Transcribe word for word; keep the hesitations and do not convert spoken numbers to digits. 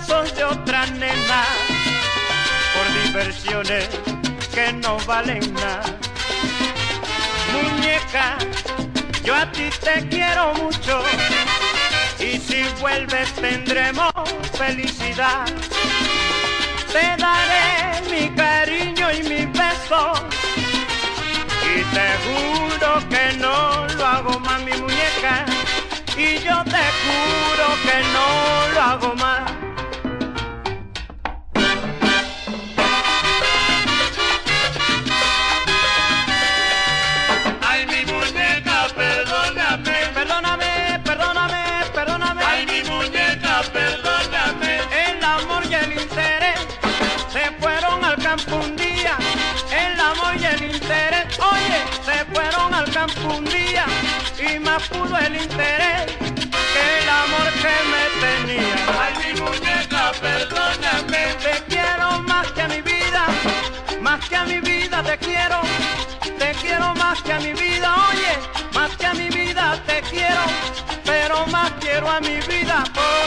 besos de otra nena, por diversiones que no valen nada. Muñeca, yo a ti te quiero mucho, y si vuelves tendremos felicidad. Te daré mi cariño y mi beso, y te juro que no lo hago más, mi muñeca, y yo te juro que no lo hago más. Ay, mi muñeca, perdóname, Perdóname, perdóname, perdóname. ay, mi muñeca, perdóname. El amor y el interés se fueron al campo un día. El amor y el interés, oye, se fueron al campo un día. Y más pudo el interés que el amor que me tenía. Ay, mi muñeca, perdóname. Te quiero más que a mi vida, más que a mi vida te quiero. Te quiero más que a mi vida, oye, más que a mi vida te quiero. Pero más quiero a mi vida por